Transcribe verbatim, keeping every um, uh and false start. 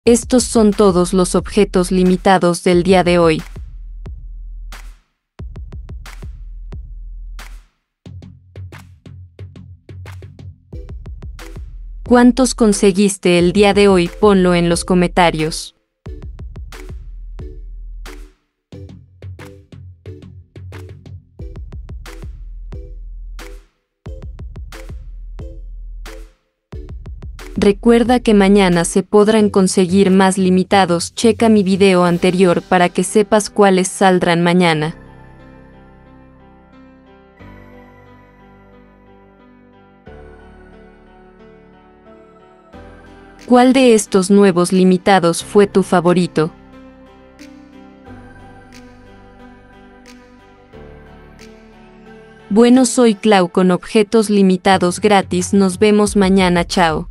Estos son todos los objetos limitados del día de hoy. ¿Cuántos conseguiste el día de hoy? Ponlo en los comentarios. Recuerda que mañana se podrán conseguir más limitados. Checa mi video anterior para que sepas cuáles saldrán mañana. ¿Cuál de estos nuevos limitados fue tu favorito? Bueno, soy Clau con objetos limitados gratis. Nos vemos mañana. Chao.